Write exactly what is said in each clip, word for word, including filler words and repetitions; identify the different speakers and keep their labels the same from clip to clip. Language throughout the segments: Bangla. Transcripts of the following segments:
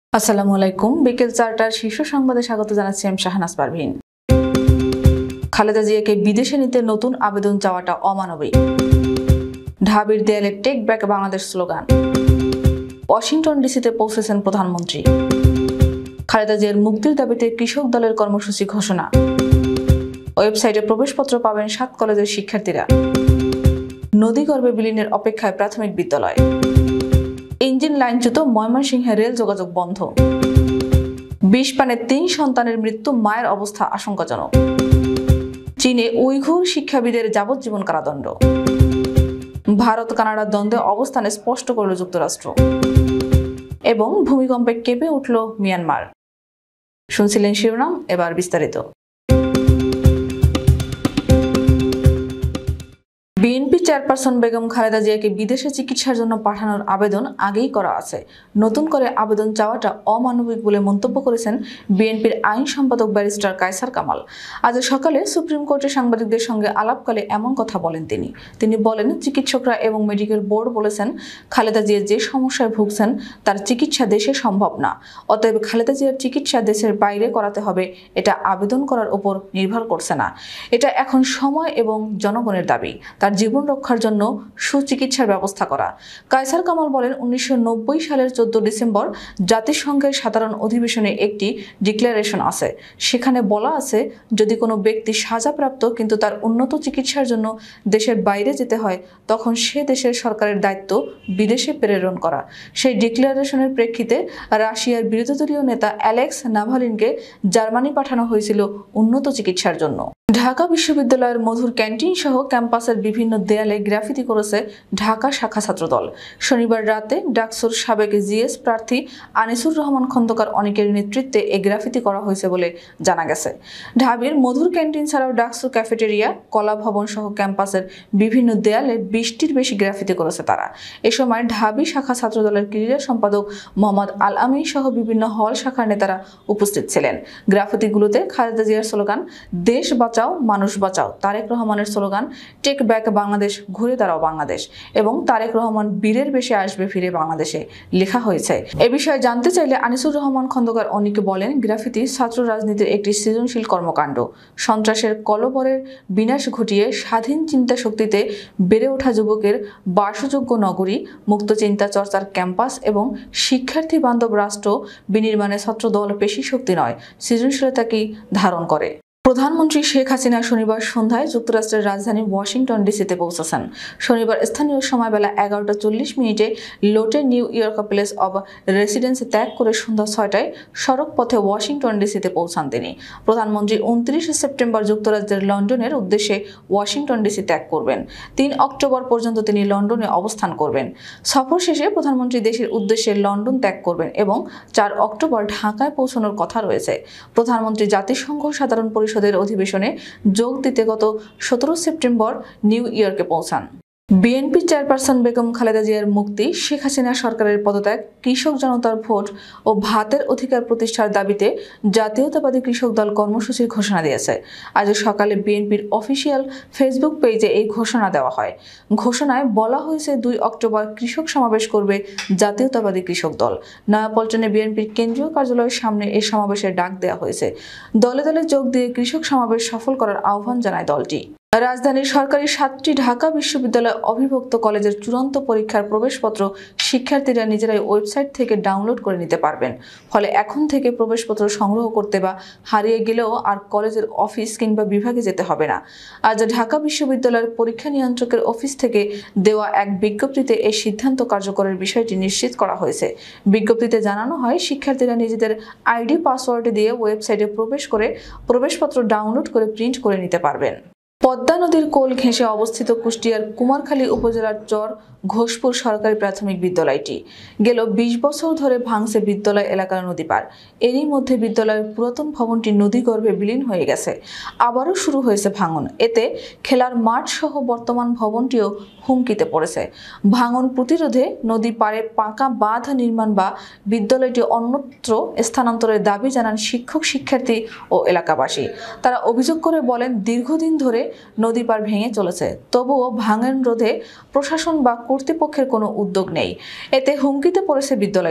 Speaker 1: আসসালামু আলাইকুম। বিকেল চারটার শীর্ষ সংবাদে স্বাগত জানাচ্ছি আমি শাহনাজ পারভীন। খালেদা জিয়াকে বিদেশে নিতে নতুন আবেদন চাওয়াটা অমানবিক। ঢাবির দেয়ালে take back Bangladesh slogan. Washington ডিসিতে পৌঁছেছেন প্রধানমন্ত্রী। খালেদা জিয়ার মুক্তির দাবিতে কৃষক দলের কর্মসূচি ঘোষণা। ওয়েবসাইটে প্রবেশপত্র পাবেন সাত কলেজের শিক্ষার্থীরা। নদীগর্ভে বিলীনের অপেক্ষায় প্রাথমিক বিদ্যালয়। ইঞ্জিন লাইনচ্যুত ময়মনসিংহে রেল যোগাযোগ বন্ধ। বিষ পানে তিন সন্তানের মৃত্যু, মায়ের অবস্থা আশঙ্কাজনক। চীনে উইঘুর শিক্ষাবিদের যাবজ্জীবন কারাদণ্ড। ভারত কানাডা দ্বন্দ্বে অবস্থানে স্পষ্ট করল যুক্তরাষ্ট্র। এবং ভূমিকম্পে কেঁপে উঠল মিয়ানমার। শুনছিলেন শিরোনাম, এবার বিস্তারিত। বিএনপি চেয়ারপারসন বেগম খালেদা জিয়াকে বিদেশে চিকিৎসার জন্য পাঠানোর আবেদন আগেই করা আছে। নতুন করে আবেদন চাওয়াটা অমানবিক বলে মন্তব্য করেছেন বিএনপির আইন সম্পাদক ব্যারিস্টার কায়সার কামাল। আজ সকালে সুপ্রিম কোর্টে সাংবাদিকদের সঙ্গে আলাপকালে এমন কথা বলেন তিনি। তিনি বলেন, চিকিৎসকরা এবং মেডিকেল বোর্ড বলেছেন খালেদা জিয়া যে সমস্যায় ভুগছেন তার চিকিৎসা দেশে সম্ভব না। অতএব খালেদা জিয়ার চিকিৎসা দেশের বাইরে করাতে হবে, এটা আবেদন করার উপর নির্ভর করছে না। এটা এখন সময় এবং জনগণের দাবি তার জীবন রক্ষার জন্য সুচিকিৎসার ব্যবস্থা করা। কায়সার কামাল বলেন, উনিশশো নব্বই সালের চোদ্দ ডিসেম্বর জাতিসংঘের সাধারণ অধিবেশনে একটি ডিক্লারেশন আছে। সেখানে বলা আছে, যদি কোনো ব্যক্তি সাজাপ্রাপ্ত কিন্তু তার উন্নত চিকিৎসার জন্য দেশের বাইরে যেতে হয়, তখন সে দেশের সরকারের দায়িত্ব বিদেশে প্রেরণ করা। সেই ডিক্লারেশনের প্রেক্ষিতে রাশিয়ার বিরোধীদলীয় নেতা অ্যালেক্স নাভালিনকে জার্মানি পাঠানো হয়েছিল উন্নত চিকিৎসার জন্য। ঢাকা বিশ্ববিদ্যালয়ের মধুর ক্যান্টিন সহ ক্যাম্পাসের বিভিন্ন দেয়ালে গ্রাফিতি করেছে ঢাকা শাখা ছাত্রদল। শনিবার রাতে ডাকসুর সাবেক জিএস প্রার্থী আনিসুর রহমান খন্দকার অনেকের নেতৃত্বে এই গ্রাফিতি করা হয়েছে বলে জানা গেছে। ঢাবির মধুর ক্যান্টিন ছাড়াও ডাকসু ক্যাফেটেরিয়া, কলা ভবন সহ ক্যাম্পাসের বিভিন্ন দেয়ালে বিশটির বেশি গ্রাফিতি করেছে তারা। এ সময় ঢাবি শাখা ছাত্রদলের ক্রীড়া সম্পাদক মোহাম্মদ আল আমিন সহ বিভিন্ন হল শাখার নেতারা উপস্থিত ছিলেন। গ্রাফিতিগুলোতে খালেদা জিয়ার স্লোগান দেশ বাঁচাও মানুষ বাঁচাও, তারেক রহমানের স্লোগান টেক ব্যাক বাংলাদেশ, ঘুরে দাঁড়াও বাংলাদেশ এবং তারেক রহমান বীরের বেশে আসবে ফিরে বাংলাদেশে লেখা হয়েছে। এ বিষয়ে জানতে চাইলে আনিসুর রহমান খন্দকার অনিকে বলেন, গ্রাফিতি ছাত্র রাজনীতির একটি সৃজনশীল কর্মকাণ্ড। সন্ত্রাসের কলবরের বিনাশ ঘটিয়ে স্বাধীন চিন্তা শক্তিতে বেড়ে ওঠা যুবকের বাসযোগ্য নগরী, মুক্ত চিন্তা চর্চার ক্যাম্পাস এবং শিক্ষার্থী বান্ধব রাষ্ট্র বিনির্মাণে ছাত্রদল পেশি শক্তি নয়, সৃজনশীলতাকেই ধারণ করে। প্রধানমন্ত্রী শেখ হাসিনা শনিবার সন্ধ্যায় যুক্তরাষ্ট্রের রাজধানী ওয়াশিংটন ডিসিতে পৌঁছেছেন। শনিবার স্থানীয় সময় বেলা এগারোটা চল্লিশ মিনিটে Lotte New York place of residence ত্যাগ করে সন্ধ্যা ছয়টায় সড়ক পথে ওয়াশিংটন ডিসিতে পৌঁছান তিনি। প্রধানমন্ত্রী উনত্রিশে সেপ্টেম্বর যুক্তরাজ্যের লন্ডনের উদ্দেশ্যে ওয়াশিংটন ডিসি ত্যাগ করবেন। তিন অক্টোবর পর্যন্ত তিনি লন্ডনে অবস্থান করবেন। সফর শেষে প্রধানমন্ত্রী দেশের উদ্দেশ্যে লন্ডন ত্যাগ করবেন এবং চার অক্টোবর ঢাকায় পৌঁছানোর কথা রয়েছে। প্রধানমন্ত্রী জাতিসংঘ সাধারণ পরিষদ অধিবেশনে যোগ দিতে গত সতেরো সেপ্টেম্বর নিউ ইয়র্কে পৌঁছান। বিএনপি চেয়ারপারসন বেগম খালেদা জিয়ার মুক্তি, শেখ হাসিনা সরকারের পদত্যাগ, কৃষক জনতার ভোট ও ভাতের অধিকার প্রতিষ্ঠার দাবিতে জাতীয়তাবাদী কৃষক দল কর্মসূচির ঘোষণা দিয়েছে। আজ সকালে বিএনপির অফিসিয়াল ফেসবুক পেজে এই ঘোষণা দেওয়া হয়। ঘোষণায় বলা হয়েছে, দুই অক্টোবর কৃষক সমাবেশ করবে জাতীয়তাবাদী কৃষক দল। নয়াপল্টনে বিএনপির কেন্দ্রীয় কার্যালয়ের সামনে এই সমাবেশের ডাক দেওয়া হয়েছে। দলে দলে যোগ দিয়ে কৃষক সমাবেশ সফল করার আহ্বান জানায় দলটি। রাজধানীর সরকারি সাতটি ঢাকা বিশ্ববিদ্যালয় অবিভক্ত কলেজের চূড়ান্ত পরীক্ষার প্রবেশপত্র শিক্ষার্থীরা নিজেরাই ওয়েবসাইট থেকে ডাউনলোড করে নিতে পারবেন। ফলে এখন থেকে প্রবেশপত্র সংগ্রহ করতে বা হারিয়ে গেলেও আর কলেজের অফিস কিংবা বিভাগে যেতে হবে না। আজ ঢাকা বিশ্ববিদ্যালয়ের পরীক্ষা নিয়ন্ত্রকের অফিস থেকে দেওয়া এক বিজ্ঞপ্তিতে এই সিদ্ধান্ত কার্যকরের বিষয়টি নিশ্চিত করা হয়েছে। বিজ্ঞপ্তিতে জানানো হয়, শিক্ষার্থীরা নিজেদের আইডি পাসওয়ার্ড দিয়ে ওয়েবসাইটে প্রবেশ করে প্রবেশপত্র ডাউনলোড করে প্রিন্ট করে নিতে পারবেন। পদ্মা নদীর কোল ঘেঁষে অবস্থিত কুষ্টিয়ার কুমারখালী উপজেলার চর ঘোষপুর সরকারি প্রাথমিক বিদ্যালয়টি গেল বিশ বছর ধরে ভাঙছে বিদ্যালয় এলাকার নদী পার। এরই মধ্যে বিদ্যালয়ের পুরাতন ভবনটি নদীগর্ভে বিলীন হয়ে গেছে। আবারও শুরু হয়েছে ভাঙন। এতে খেলার মাঠ সহ বর্তমান ভবনটিও হুমকিতে পড়েছে। ভাঙন প্রতিরোধে নদী পাড়ে পাকা বাঁধ নির্মাণ বা বিদ্যালয়টি অন্যত্র স্থানান্তরের দাবি জানান শিক্ষক, শিক্ষার্থী ও এলাকাবাসী। তারা অভিযোগ করে বলেন, দীর্ঘদিন ধরে নদী পার ভেঙে চলেছে, তবুও ভাঙন রোধে প্রশাসন বা কর্তৃপক্ষের কোনো উদ্যোগ নেই। এতে হুমকিতে পড়েছে বিদ্যালয়টি।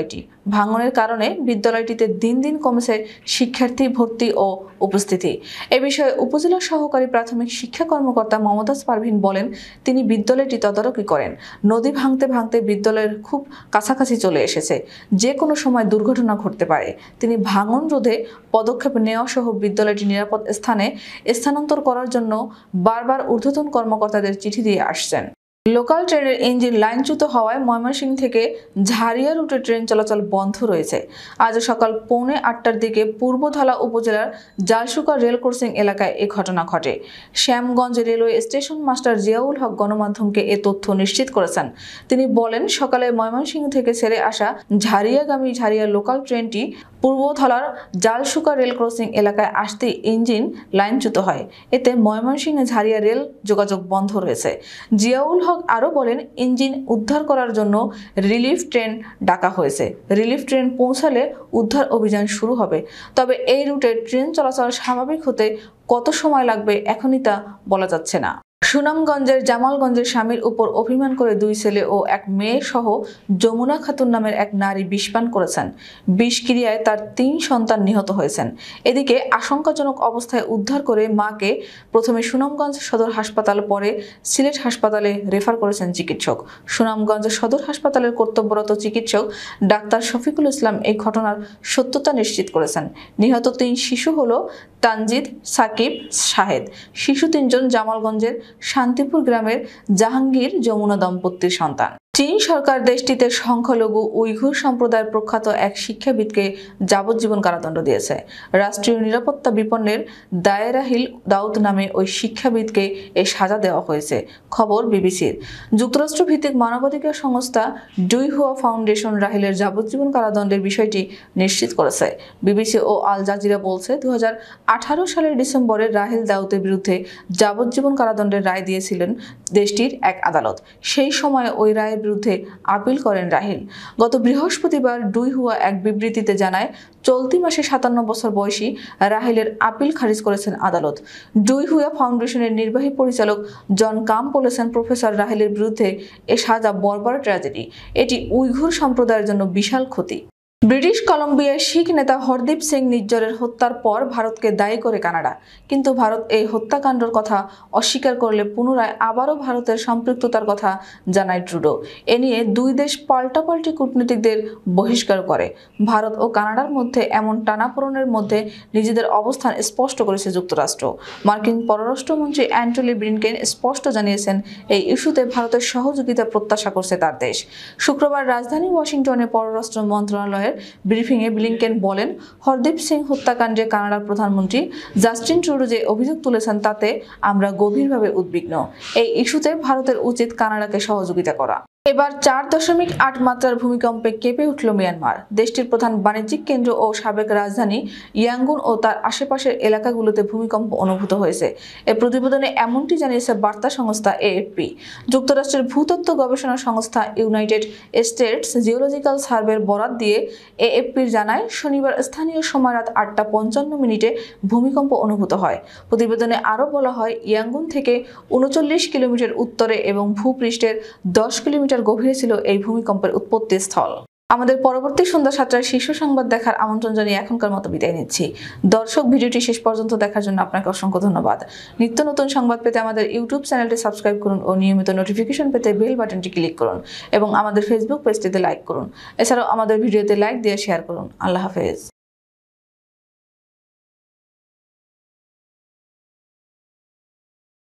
Speaker 1: ভাঙনের কারণে বিদ্যালয়টিতে দিন দিন কমেছে শিক্ষার্থী ভর্তি ও উপস্থিতি। এ বিষয়ে উপজেলা সহকারী প্রাথমিক শিক্ষা কর্মকর্তা মমতাজ পারভিন বলেন, তিনি বিদ্যালয়টি তদারকি করেন। নদী ভাঙতে ভাঙতে বিদ্যালয়ের খুব কাছাকাছি চলে এসেছে, যে কোনো সময় দুর্ঘটনা ঘটতে পারে। তিনি ভাঙন রোধে পদক্ষেপ নেওয়া সহ বিদ্যালয়টি নিরাপদ স্থানে স্থানান্তর করার জন্য বারবার ঊর্ধ্বতন কর্মকর্তাদের চিঠি দিয়ে আসছেন। লোকাল ট্রেনের ইঞ্জিন লাইনচ্যুত হওয়ায় ময়মনসিংহ থেকে ঝাড়িয়া রুটে ট্রেন চলাচল বন্ধ রয়েছে। আজ সকাল পৌনে আটটার দিকে পূর্বধলা উপজেলার জালশুকা রেল ক্রসিং এলাকায় এ ঘটনা ঘটে। Shyamganj railway station master Ziaul Haq গণমাধ্যমকে এ তথ্য নিশ্চিত করেছেন। তিনি বলেন, সকালে ময়মনসিংহ থেকে ছেড়ে আসা ঝাড়িয়াগামী ঝাড়িয়া লোকাল ট্রেনটি পূর্বধলার জালশুকা রেল ক্রসিং এলাকায় আসতেই ইঞ্জিন লাইনচ্যুত হয়। এতে ময়মনসিংহ ঝাড়িয়া রেল যোগাযোগ বন্ধ রয়েছে। জিয়াউল হক আরও বলেন, ইঞ্জিন উদ্ধার করার জন্য রিলিফ ট্রেন ডাকা হয়েছে। রিলিফ ট্রেন পৌঁছালে উদ্ধার অভিযান শুরু হবে। তবে এই রুটে ট্রেন চলাচল স্বাভাবিক হতে কত সময় লাগবে এখনই তা বলা যাচ্ছে না। সুনামগঞ্জের জামালগঞ্জের স্বামীর উপর অভিমান করে দুই ছেলে ও এক মেয়ে সহ যমুনা খাতুন নামের এক নারী বিষপান করেছেন। বিষক্রিয়ায় তার তিন সন্তান নিহত হয়েছেন। এদিকে আশঙ্কাজনক অবস্থায় উদ্ধার করে মাকে প্রথমে সুনামগঞ্জ সদর হাসপাতাল, পরে সিলেট হাসপাতালে রেফার করেছেন চিকিৎসক। সুনামগঞ্জ সদর হাসপাতালের কর্তব্যরত চিকিৎসক ডাক্তার শফিকুল ইসলাম এই ঘটনার সত্যতা নিশ্চিত করেছেন। নিহত তিন শিশু হল তানজিদ, সাকিব, শাহেদ। শিশু তিনজন জামালগঞ্জের শান্তিপুর গ্রামের জাহাঙ্গীর যমুনা দম্পতির সন্তান। চীন সরকার দেশটিতে সংখ্যালঘু উইঘুর সম্প্রদায়ের প্রখ্যাত এক শিক্ষাবিদকে যাবজ্জীবন কারাদণ্ড দিয়েছে। রাষ্ট্রীয় নিরাপত্তা বিপন্নের দায়েরাহিল দাউদ নামে ওই শিক্ষাবিদকে এ সাজা দেওয়া হয়েছে। খবর বিবিসির। যুক্তরাষ্ট্র ভিত্তিক মানবাধিকার সংস্থা ডুইহুয়া ফাউন্ডেশন রাহিলের যাবজ্জীবন কারাদণ্ডের বিষয়টি নিশ্চিত করেছে। বিবিসি ও আল জাজিরা বলছে, দু হাজার আঠারো সালের ডিসেম্বরে রাহিল দাউদের বিরুদ্ধে যাবজ্জীবন কারাদণ্ডের রায় দিয়েছিলেন দেশটির এক আদালত। সেই সময় ওই রায়ের বিরুদ্ধে আপিল করেন রাহিল। গত বৃহস্পতিবার ডুইহুয়া এক বিবৃতিতে জানায়, চলতি মাসে সাতান্ন বছর বয়সী রাহিলের আপিল খারিজ করেছেন আদালত। ডুইহুয়া ফাউন্ডেশনের নির্বাহী পরিচালক জন কাম বলেছেন, প্রফেসর রাহিলের বিরুদ্ধে এ সাজা বর্বর ট্র্যাজেডি। এটি উইঘুর সম্প্রদায়ের জন্য বিশাল ক্ষতি। ব্রিটিশ কলম্বিয়ায় শিখ নেতা হরদীপ সিং নিজ্জরের হত্যার পর ভারতকে দায়ী করে কানাডা। কিন্তু ভারত এই হত্যাকাণ্ডের কথা অস্বীকার করলে পুনরায় আবারও ভারতের সম্পৃক্ততার কথা জানায় ট্রুডো। এ নিয়ে দুই দেশ পাল্টাপাল্টি কূটনীতিকদের বহিষ্কার করে। ভারত ও কানাডার মধ্যে এমন টানাপোড়েনের মধ্যে নিজেদের অবস্থান স্পষ্ট করেছে যুক্তরাষ্ট্র। মার্কিন পররাষ্ট্রমন্ত্রী অ্যান্টনি ব্লিনকেন স্পষ্ট জানিয়েছেন, এই ইস্যুতে ভারতের সহযোগিতা প্রত্যাশা করছে তার দেশ। শুক্রবার রাজধানী ওয়াশিংটনে পররাষ্ট্র মন্ত্রণালয়ের ব্রিফিংয়ে ব্লিনকেন বলেন, হরদীপ সিং হত্যাকাণ্ডে কানাডার প্রধানমন্ত্রী জাস্টিন ট্রুডো যে অভিযোগ তুলেছেন তাতে আমরা গভীরভাবে উদ্বিগ্ন। এই ইস্যুতে ভারতের উচিত কানাডাকে সহযোগিতা করা। এবার চার দশমিক আট মাত্রার ভূমিকম্পে কেঁপে উঠল মিয়ানমার। দেশটির প্রধান বাণিজ্যিক কেন্দ্র ও সাবেক রাজধানী ইয়াঙ্গুন ও তার আশেপাশের এলাকাগুলোতে ভূমিকম্প অনুভূত হয়েছে। এ প্রতিবেদনে এমনটি জানিয়েছে বার্তা সংস্থা এএফপি। যুক্তরাষ্ট্রের ভূতত্ত্ব গবেষণা সংস্থা ইউনাইটেড স্টেটস জিওলজিক্যাল সার্ভের বরাত দিয়ে এএফপির জানায়, শনিবার স্থানীয় সময় রাত আটটা পঞ্চান্ন মিনিটে ভূমিকম্প অনুভূত হয়। প্রতিবেদনে আরও বলা হয়, ইয়াঙ্গুন থেকে উনচল্লিশ কিলোমিটার উত্তরে এবং ভূপৃষ্ঠের দশ কিলোমিটার গভীরে ছিল এই ভূমিকম্পের উৎপত্তি স্থল। আমাদের পরবর্তী সন্ধ্যা সাতটার শীর্ষ সংবাদ দেখার আমন্ত্রণ জানিয়ে এখনকার মতো বিদায় নিচ্ছি। দর্শক, ভিডিওটি শেষ পর্যন্ত দেখার জন্য আপনাকে অসংখ্য ধন্যবাদ। নিত্য নতুন সংবাদ পেতে আমাদের ইউটিউব চ্যানেলটি সাবস্ক্রাইব করুন ও নিয়মিত নোটিফিকেশন পেতে বেল বাটনটি ক্লিক করুন এবং আমাদের ফেসবুক পেজটিতে লাইক করুন। এছাড়াও আমাদের ভিডিওতে লাইক দিয়ে শেয়ার করুন। আল্লাহ হাফেজ।